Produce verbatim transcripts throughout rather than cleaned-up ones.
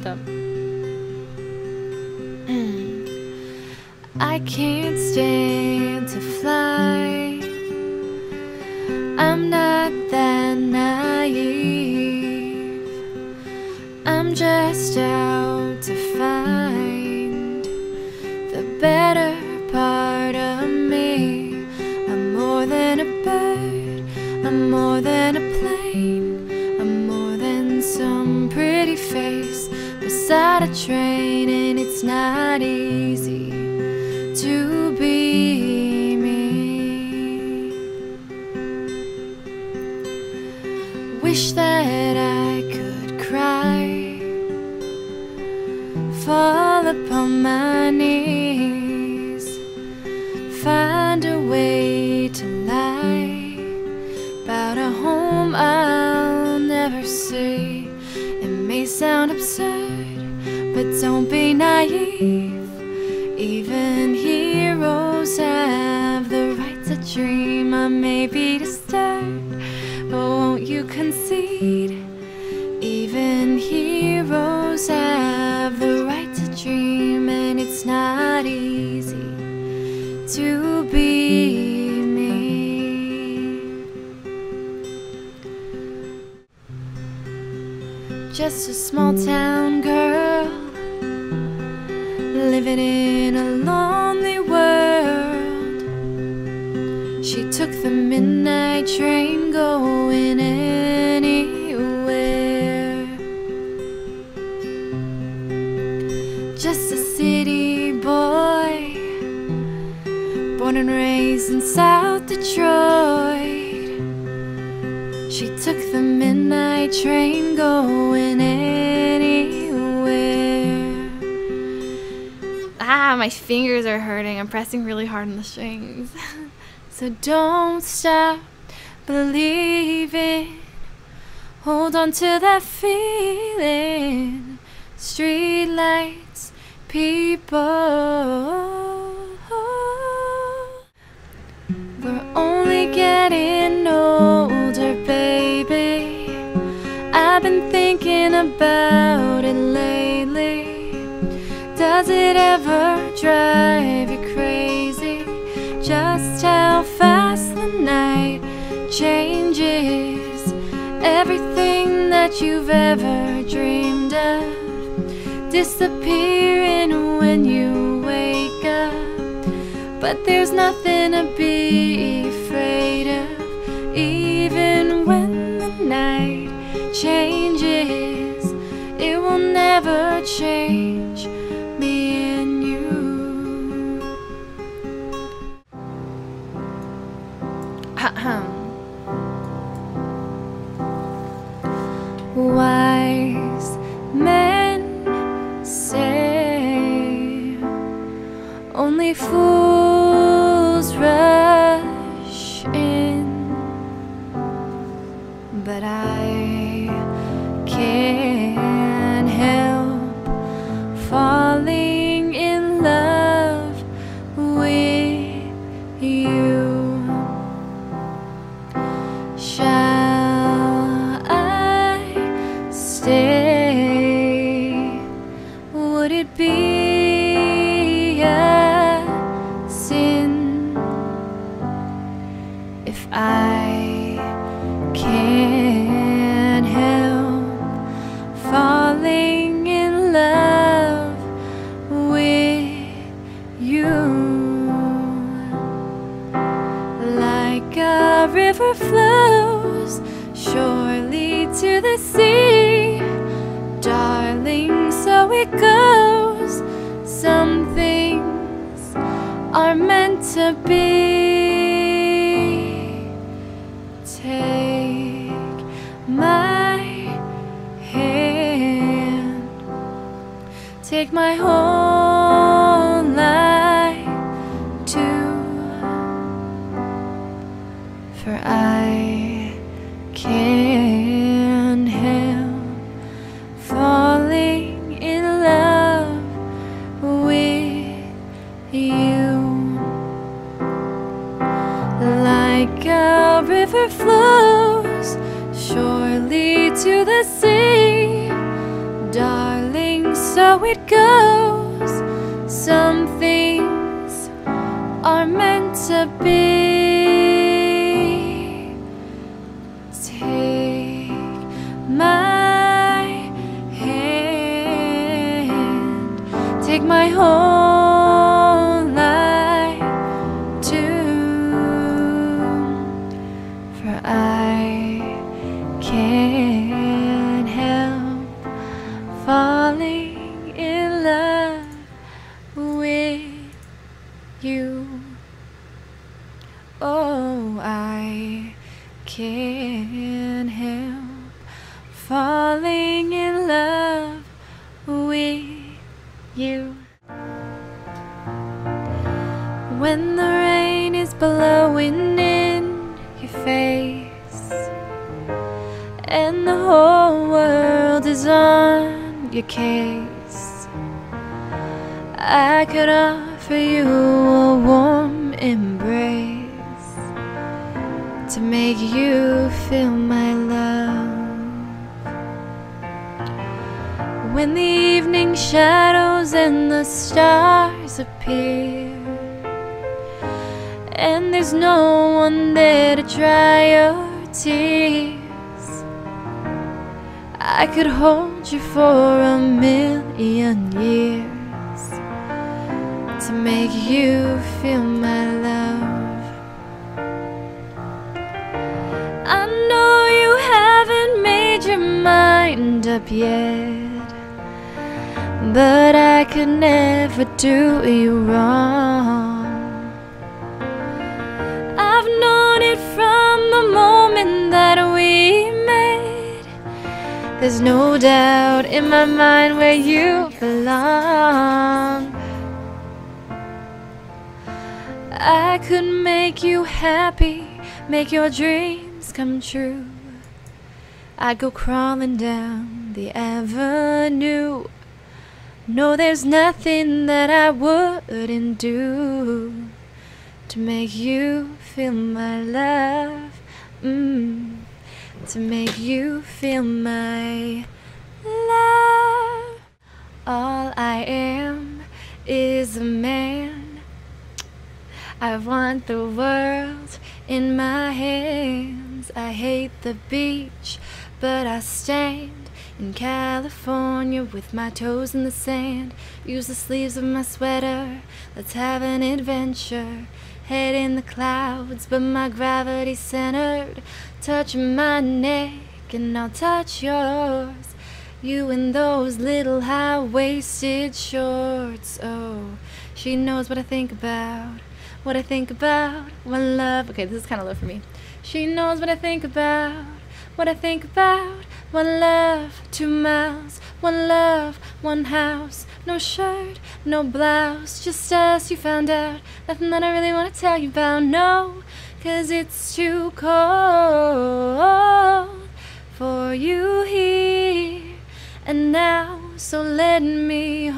up. I can't stand to fly. I'm not that naive. I'm just out to find the better part of me. I'm more than a bird, I'm more than a plane, I'm more than some pretty face beside a train. And it's not easy to be me. Wish that I could cry, fall upon my knees, find a way to lie about a home I'll never see. It may sound absurd, but don't be naive. Even heroes have the right to dream. I may be disturbed, but won't you concede? Even heroes have the right to dream, and it's not easy to be me. Just a small town girl living in a lonely world. She took the midnight train going anywhere. Just a city boy, born and raised in South Detroit. She took the midnight train going anywhere. Ah, my fingers are hurting. I'm pressing really hard on the strings. So don't stop believing. Hold on to that feeling. Street lights, people. We're only getting older, baby. I've been thinking about it lately. Does it ever drive you crazy just how fast the night changes? Everything that you've ever dreamed of disappearing when you wake up. But there's nothing to be afraid of. Even when the night changes, it will never change me and you. Ahem. Wise men say only fools rush in, but I can't help falling in love with you. Shall I stay? Would it be a sin if I can't help falling in love with you? Like a river flows surely to the sea, darling, so it goes. Some things are meant to be. Take my hand, take my whole life too, for I can't help falling in love with you. Like a river flows surely to the sea, darling, so it goes. Some things are meant to be. Take my hand, take my whole life too, for I can't help falling in love with you. Oh, I can't help falling in love with you. When the rain is blowing in your face and the whole world is on your case, I could offer you a warm embrace to make you feel my love. When the evening shadows and the stars appear, and there's no one there to dry your tears, I could hold you for a million years to make you feel my love. I know you haven't made your mind up yet, but I could never do you wrong. I've known it from the moment that we met. There's no doubt in my mind where you belong. I could make you happy, make your dreams come true. I'd go crawling down the avenue. No, there's nothing that I wouldn't do to make you feel my love, mm, to make you feel my love. All I am is a man. I want the world in my hands. I hate the beach, but I stand in California with my toes in the sand. Use the sleeves of my sweater, let's have an adventure. Head in the clouds, but my gravity's centered. Touch my neck and I'll touch yours. You in those little high-waisted shorts. Oh, she knows what I think about, what I think about one love. Okay, this is kind of low for me. She knows what I think about, what I think about one love. Two miles, one love, one house. No shirt, no blouse, just us, you found out. Nothing that I really want to tell you about, no, 'cause it's too cold for you here and now. So let me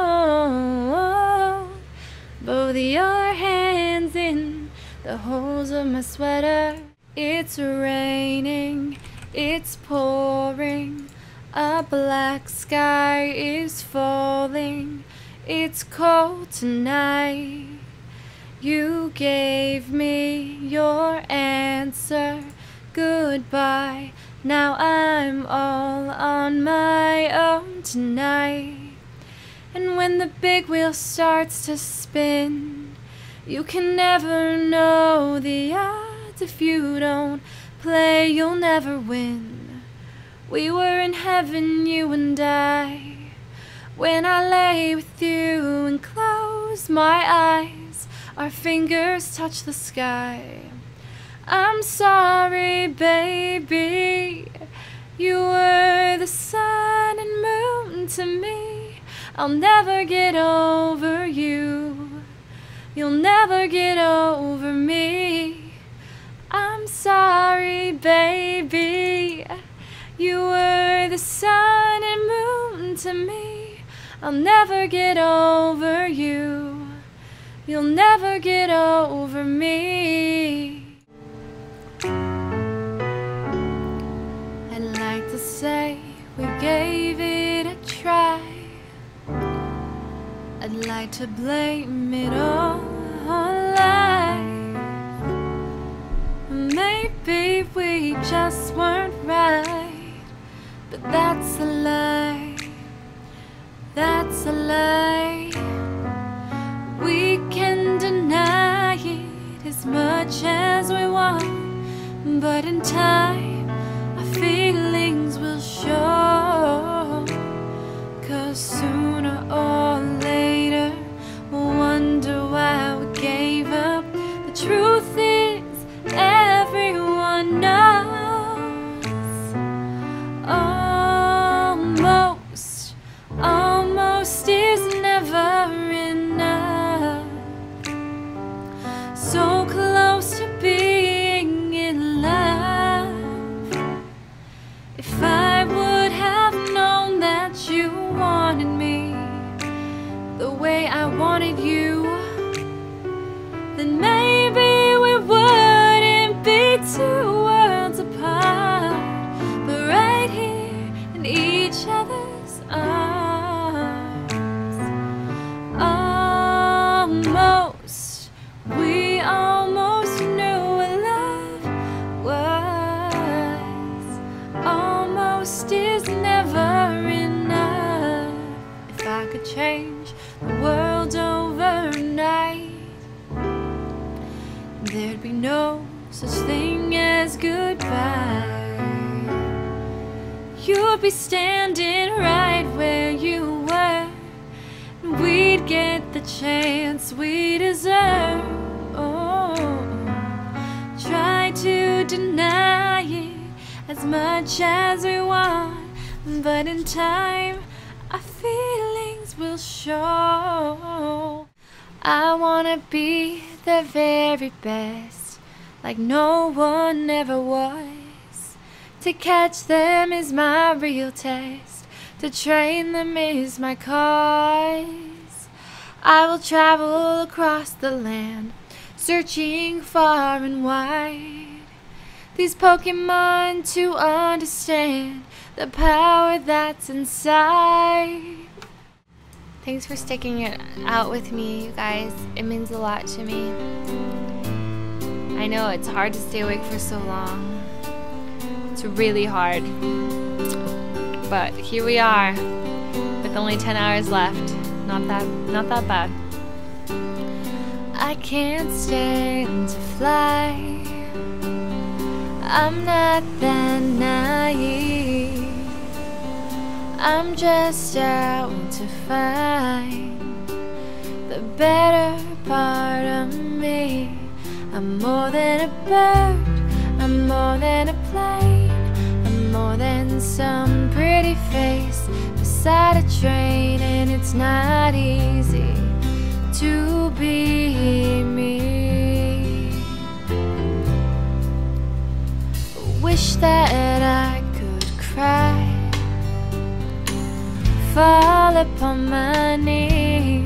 hold both your hands in the holes of my sweater. It's raining, it's pouring, a black sky is falling. It's cold tonight. You gave me your answer, goodbye. Now I'm all on my own tonight. And when the big wheel starts to spin, you can never know the odds. If you don't play, you'll never win. We were in heaven, you and I, when I lay with you and close my eyes. Our fingers touch the sky. I'm sorry, baby. You were the sun and moon to me. I'll never get over you. You'll never get over me. I'm sorry, baby. You were the sun and moon to me. I'll never get over you. You'll never get over me. I'd like to say we gave it a try, I'd like to blame it all on life. Maybe we just weren't right, but that's a lie. That's a lie. We can deny it as much as we want, but in time our feelings will show. 'Cause sooner or later we'll wonder why we gave up. The truth is everyone knows. Almost, almost is never enough. So close to being in love. If I would have known that you wanted me the way I wanted you, then maybe we wouldn't be two worlds apart, but right here in each other's arms. Almost, we almost knew what love was. Almost is never enough. If I could change the world overnight, there'd be no such thing as goodbye. You'd be standing right where you were, and we'd get the chance we deserve. Oh, try to deny it as much as we want, but in time our feelings will show. I wanna be the very best, like no one ever was. To catch them is my real test, to train them is my cause. I will travel across the land, searching far and wide, these Pokemon to understand the power that's inside. Thanks for sticking it out with me, you guys. It means a lot to me. I know it's hard to stay awake for so long. It's really hard. But here we are, with only ten hours left. Not that, not that bad. I can't stand to fly. I'm not that naive. I'm just out to find the better part of me. I'm more than a bird, I'm more than a plane, I'm more than some pretty face beside a train. And it's not easy to be me. Wish that I could cry, fall upon my knees,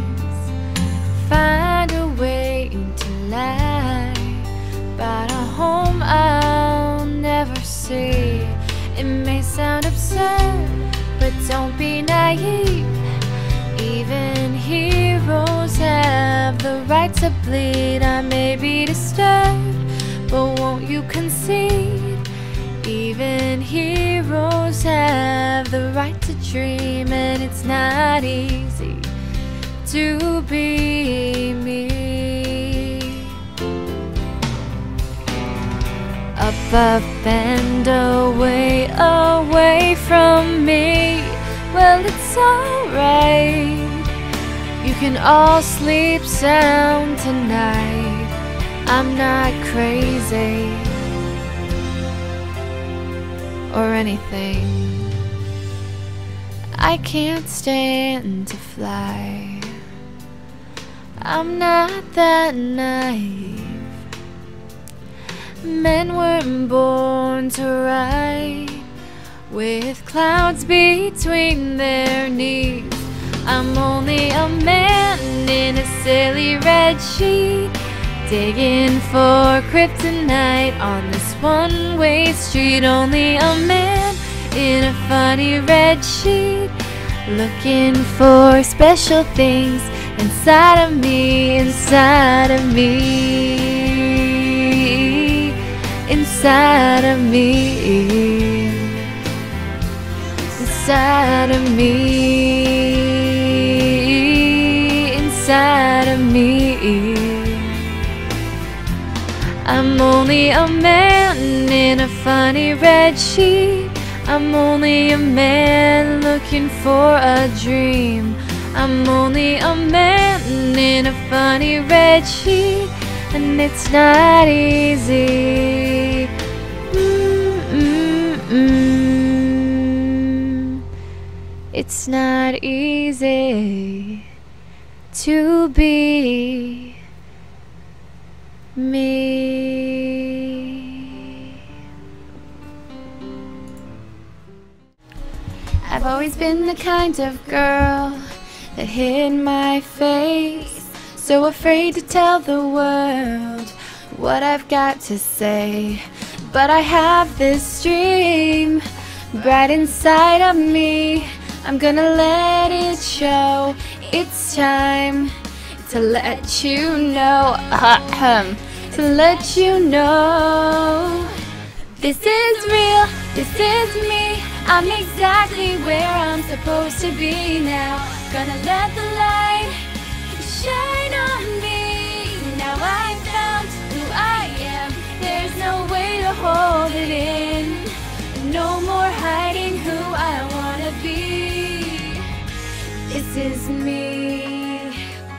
find a way to lie about a home I'll never see. It may sound absurd, but don't be naive. Even heroes have the right to bleed. I may be disturbed, but won't you concede? Even heroes have the right to dream, and it's not easy to be me. Up, up and away, away from me. Well, it's alright. You can all sleep sound tonight. I'm not crazy or anything. I can't stand to fly. I'm not that naive. Men weren't born to ride with clouds between their knees. I'm only a man in a silly red sheet, digging for kryptonite on this one-way street. Only a man in a funny red sheet, looking for special things inside of me, inside of me, inside of me, inside of me, inside of me. I'm only a man in a funny red sheet. I'm only a man looking for a dream. I'm only a man in a funny red sheet, and it's not easy. Mm-mm-mm. It's not easy to be me. I've always been the kind of girl that hid my face, so afraid to tell the world what I've got to say. But I have this dream bright inside of me. I'm gonna let it show. It's time to let you know, to let you know. This is real, this is me. I'm exactly where I'm supposed to be now. Gonna let the light shine on me. Now I've found who I am. There's no way to hold it in. No more hiding who I wanna be. This is me.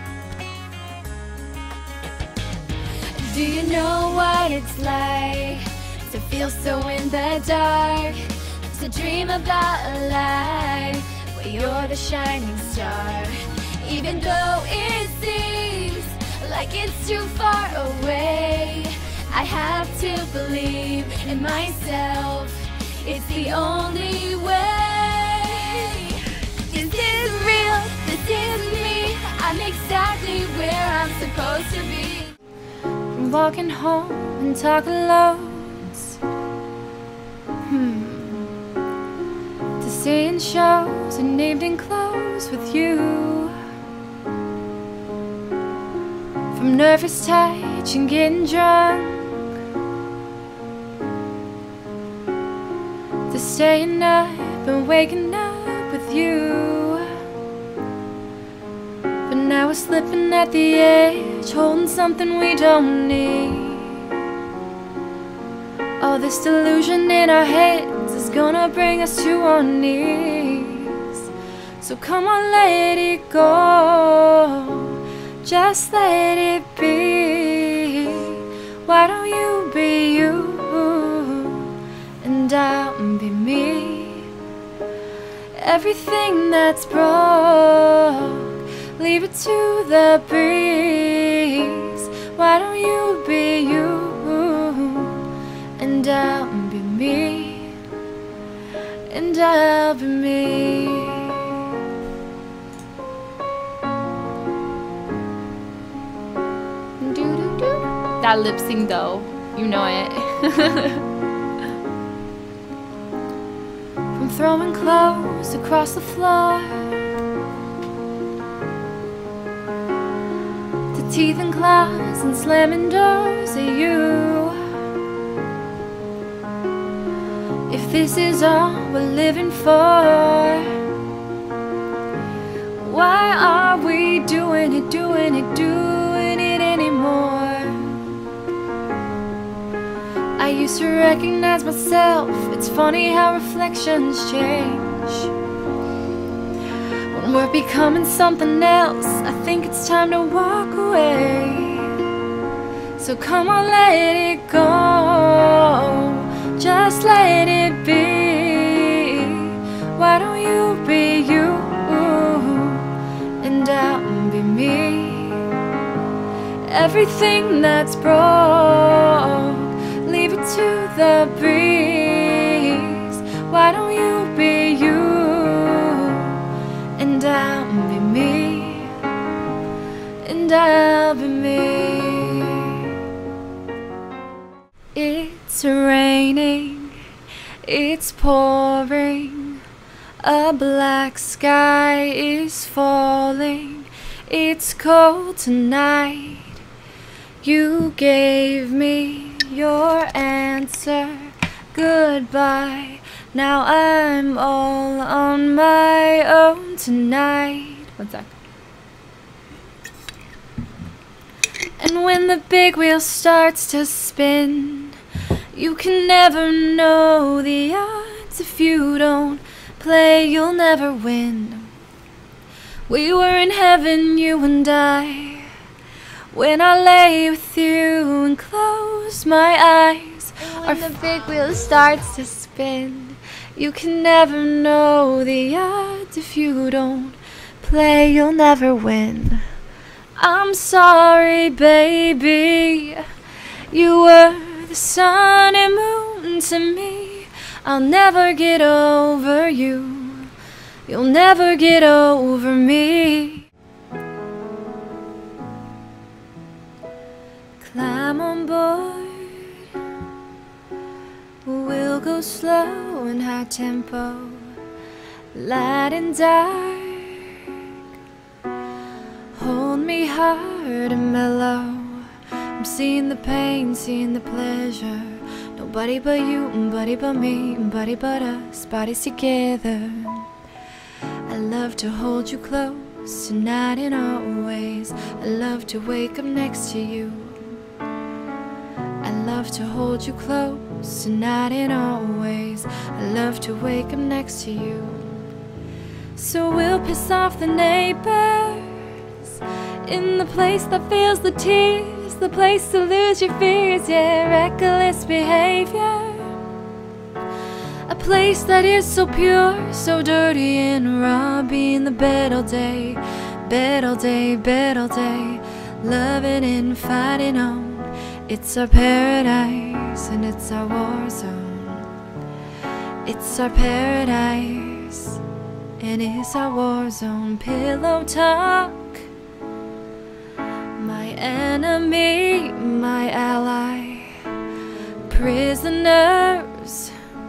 Do you know what it's like to feel so in the dark? To dream about a life where you're the shining star. Even though it seems like it's too far away, I have to believe in myself. It's the only way. This is real, this is me. I'm exactly where I'm supposed to be. From walking home and talking loads, hmm, to seeing shows and evening clothes with you. From nervous touch and getting drunk, to staying up and waking up with you. But now we're slipping at the edge, holding something we don't need. All this delusion in our heads is gonna bring us to our knees. So come on, let it go, just let it be. Why don't you be you, and I'll be me. Everything that's broke, leave it to the breeze. Why don't you be you, and I'll be me, and I'll be me. Do-do-do. That lip sync though, you know it. From throwing clothes across the floor, to teeth and claws and slamming doors at you. If this is all we're living for, why are we doing it, doing it, doing it anymore? I used to recognize myself. It's funny how reflections change. When we're becoming something else, I think it's time to walk away. So come on, let it go, just let it be. Why don't you be you, and I'll be me. Everything that's broke, leave it to the breeze. Why don't you be you, and I'll be me, and I'll be me. It's raining, it's pouring, A black sky is falling, it's cold tonight. You gave me your answer, goodbye. Now I'm all on my own tonight. One sec. And when the big wheel starts to spin, you can never know the odds. If you don't play, you'll never win. We were in heaven, you and I, when I lay with you and close my eyes. And when the big wheel starts to spin, you can never know the odds. If you don't play, you'll never win. I'm sorry, baby, you were the sun and moon to me. I'll never get over you, you'll never get over me. Climb on board, we'll go slow and high tempo, light and dark. Hold me hard and mellow. I'm seeing the pain, seeing the pleasure. Nobody but you, nobody but me, nobody but us, bodies together. I love to hold you close tonight and always. I love to wake up next to you. I love to hold you close tonight and always. I love to wake up next to you. So we'll piss off the neighbors in the place that feels the tears, the place to lose your fears, yeah, reckless behavior. A place that is so pure, so dirty and raw, be in the bed all day, bed all day, bed all day, loving and fighting on. It's our paradise and it's our war zone. It's our paradise and it's our war zone. Pillow talk, my enemy, my ally, prisoners.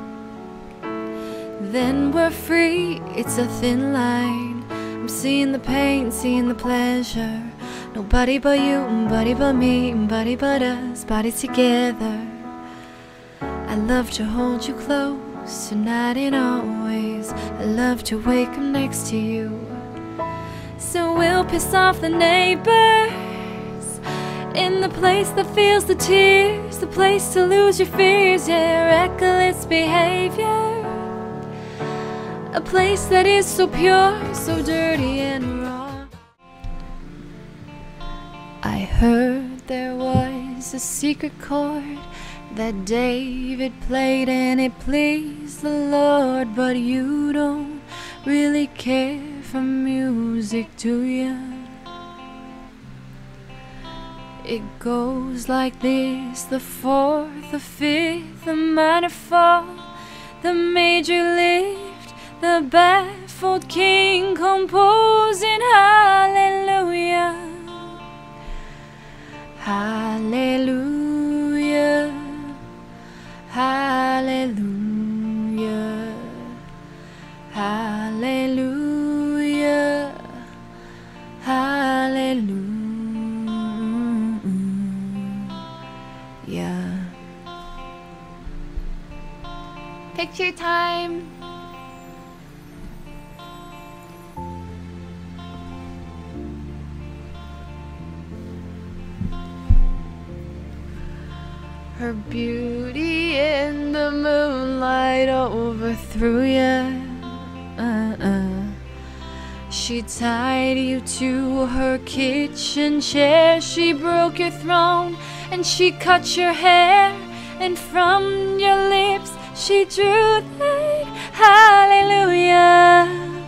Then we're free, it's a thin line. I'm seeing the pain, seeing the pleasure. Nobody but you, nobody but me, nobody but us, bodies together. I love to hold you close tonight and always. I love to wake up next to you. So we'll piss off the neighbors in the place that feels the tears, the place to lose your fears, yeah, reckless behavior. A place that is so pure, so dirty and raw. I heard there was a secret chord that David played and it pleased the Lord, but you don't really care for music, do ya? It goes like this: the fourth, the fifth, the minor fall, the major lift, the baffled king composing hallelujah, hallelujah, hallelujah, hallelujah, hallelujah. Picture time. Her beauty in the moonlight overthrew ya. Uh-uh. She tied you to her kitchen chair. She broke your throne and she cut your hair. And from your lips she drew that hallelujah,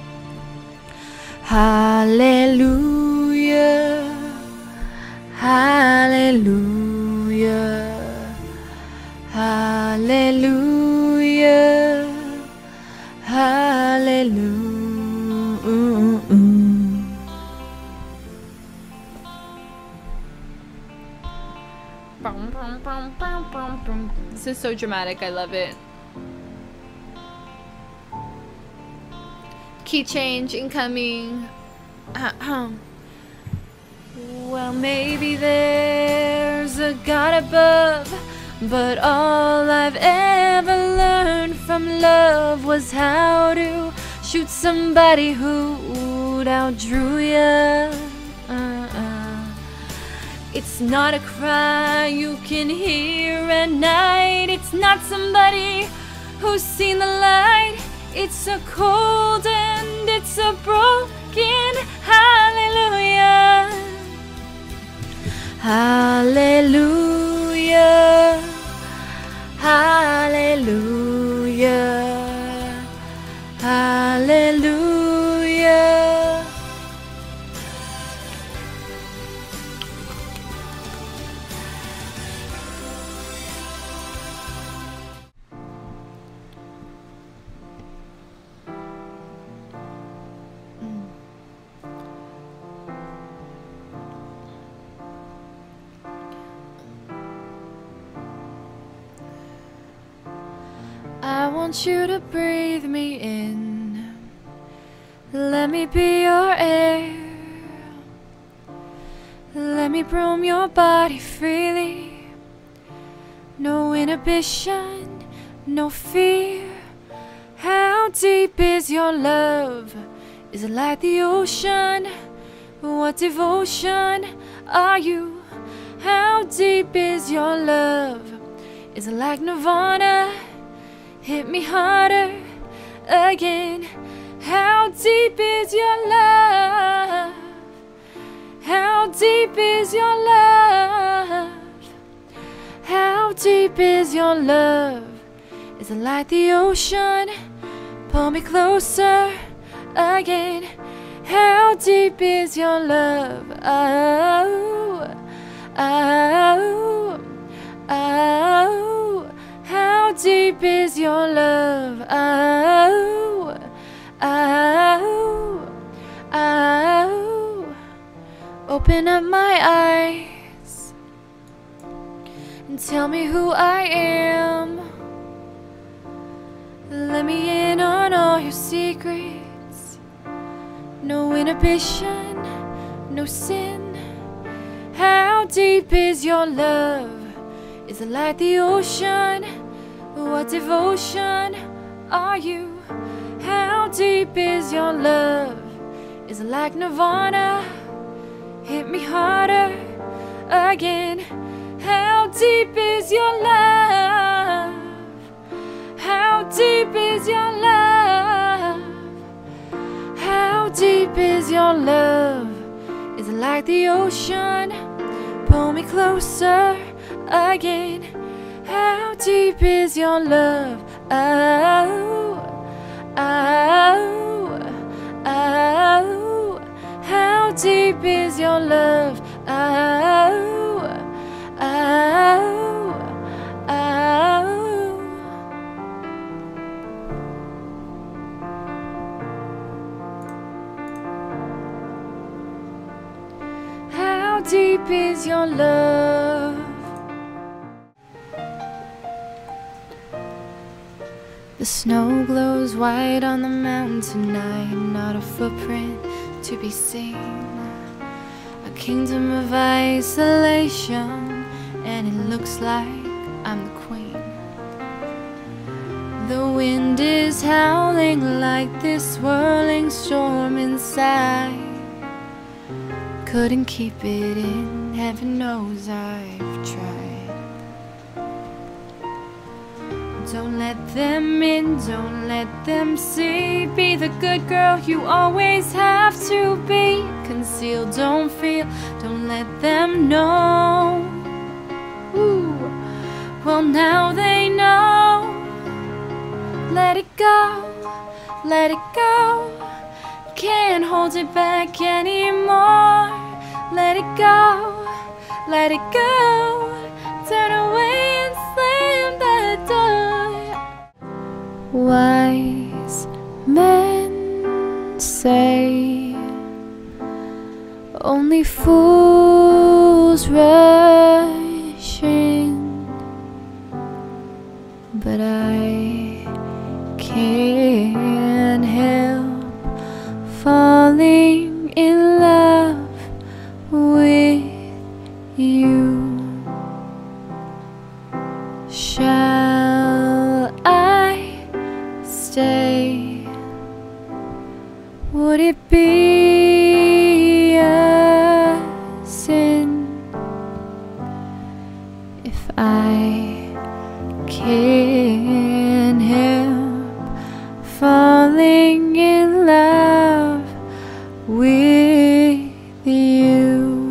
hallelujah, hallelujah, hallelujah, hallelujah. This is so dramatic, I love it. Key change incoming. Well, maybe there's a God above, but all I've ever learned from love was how to shoot somebody who'd outdrew ya. Uh-uh. It's not a cry you can hear at night. It's not somebody who's seen the light. It's a cold and it's a broken hallelujah. Hallelujah. Hallelujah. Hallelujah. I want you to breathe me in. Let me be your air. Let me roam your body freely. No inhibition, no fear. How deep is your love? Is it like the ocean? What devotion are you? How deep is your love? Is it like Nirvana? Hit me harder again. How deep is your love? How deep is your love? How deep is your love? Is it like the ocean? Pull me closer again. How deep is your love? Oh, oh, oh. How deep is your love? Oh, oh, oh. Open up my eyes and tell me who I am. Let me in on all your secrets. No inhibition, no sin. How deep is your love? Is it like the ocean? What devotion are you? How deep is your love? Is it like Nirvana? Hit me harder again. How deep is your love? How deep is your love? How deep is your love? Is it like the ocean? Pull me closer again. How deep is your love? Oh, oh, oh. How deep is your love? Oh, oh, oh. How deep is your love? The snow glows white on the mountain tonight, not a footprint to be seen. A kingdom of isolation, and it looks like I'm the queen. The wind is howling like this swirling storm inside. Couldn't keep it in, heaven knows I've tried. Don't let them in, don't let them see. Be the good girl you always have to be. Conceal, don't feel, don't let them know. Ooh. Well, now they know. Let it go, let it go. Can't hold it back anymore. Let it go, let it go. Turn away and slam the door. Wise men say only fools rush in, but I can't help Shall I stay? Would it be a sin if I can't help falling in love with you?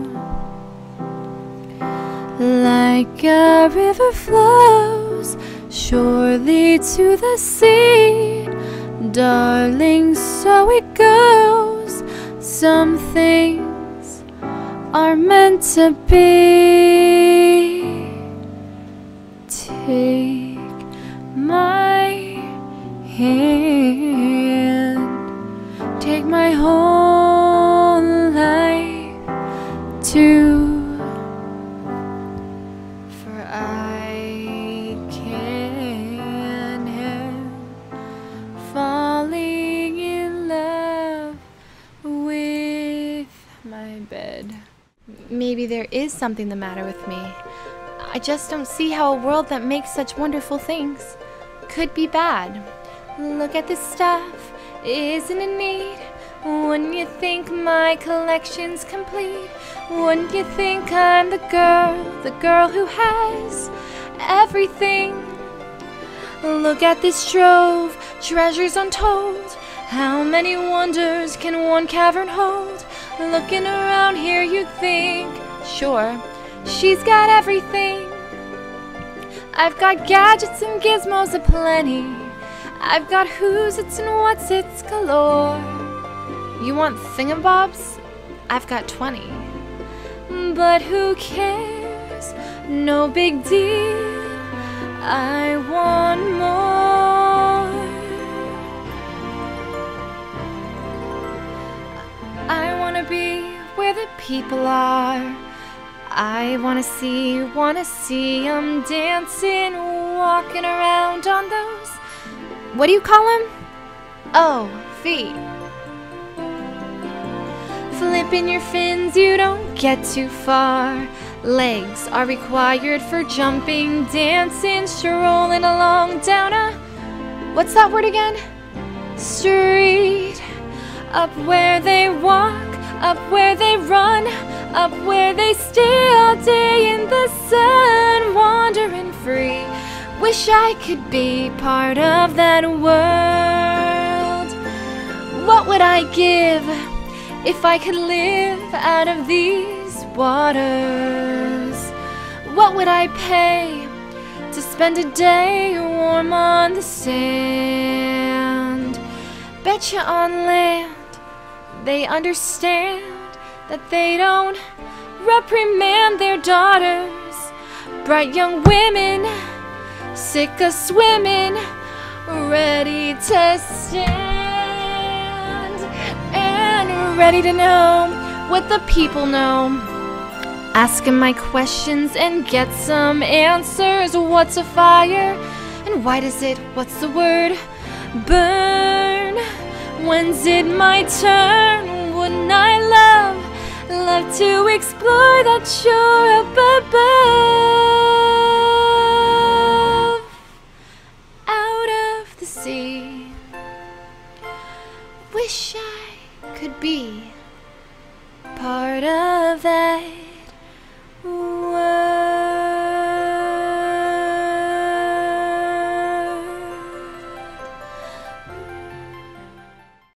Like a river flows surely to the sea, darling, so it goes. Some things are meant to be. Take my hand, take my whole life too. I can't help falling in love with my bed. Maybe there is something the matter with me. I just don't see how a world that makes such wonderful things could be bad. Look at this stuff, isn't it neat? Wouldn't you think my collection's complete? Wouldn't you think I'm the girl, the girl who has everything? Look at this trove, treasures untold. How many wonders can one cavern hold? Looking around here you'd think, sure, she's got everything. I've got gadgets and gizmos aplenty. I've got who's its and what's its galore. You want thingamabobs? I've got twenty. But who cares? No big deal. I want more. I wanna be where the people are. I wanna see, wanna see 'em dancing, walking around on those, what do you call them? Oh, feet. Flipping your fins, you don't get too far. Legs are required for jumping, dancing, strolling along down a, what's that word again? Street. Up where they walk, up where they run, up where they stay all day in the sun, wandering free. Wish I could be part of that world. What would I give if I could live out of these waters? What would I pay to spend a day warm on the sand? Betcha on land they understand that they don't reprimand their daughters. Bright young women, sick of swimming, ready to stand and ready to know what the people know. Asking my questions and get some answers. What's a fire and why does it, what's the word, burn? When's it my turn? Wouldn't I love, love to explore that shore up above, out of the sea? Wish I could be part of that.